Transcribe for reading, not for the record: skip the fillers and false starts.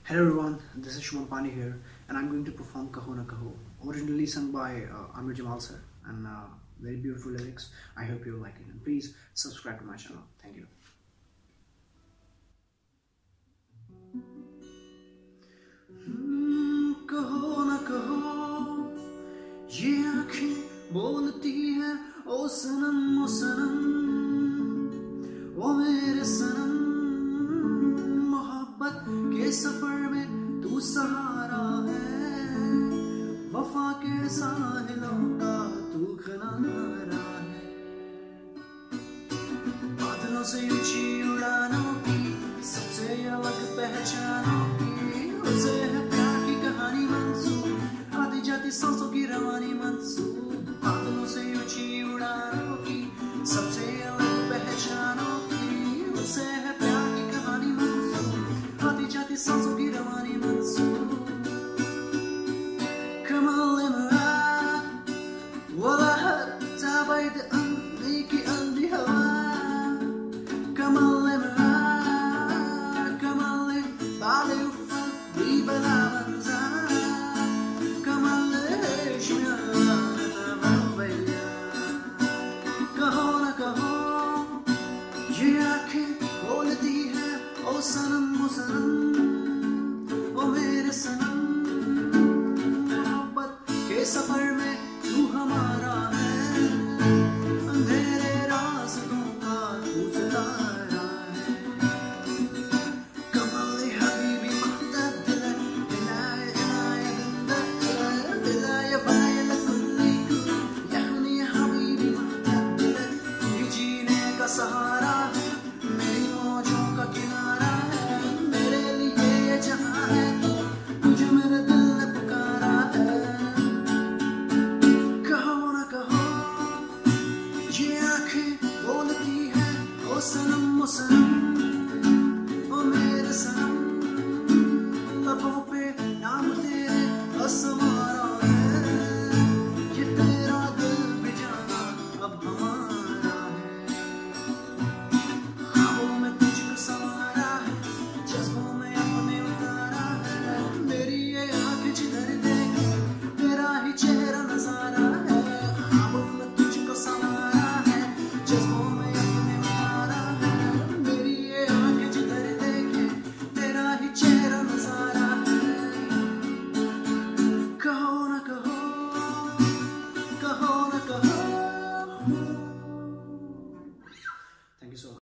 Hello everyone, this is Shuman Pani here, and I'm going to perform Kaho Na Kaho, originally sung by Amir Jamal sir, and very beautiful lyrics. I hope you like it, and please subscribe to my channel. Thank you. कहो ना कहो, ये आँखें बोलती हैं ओ सनम ओ सनम, ओ मेरे सनम, मोहब्बत के सफर में तू सहारा है, वफा के साहिलों का तू किनारा है, बादलों से ऊंची उड़ानों की सबसे अलग पहचानों की, उसे है प्यार की कहानी मंसूर, आती जाती सांसों की रवानी मंसूर, बादलों से ऊंची उड़ानों की सबसे अलग पहचानों की, उसे है प्यार की कहानी मंसूर, आती जाती सांसों की रवानी Mansoor. Come on, let me ride, ولا حتى بعيد عنك قلبي هواك. Come on, let me ride, come on, let me بعدي وفضي بلا منزل. Come on, ليش ما نتبع कहो ना कहो, ये आँखें बोलती है ओ सनम ओ सनम, ओ मेरे सनम.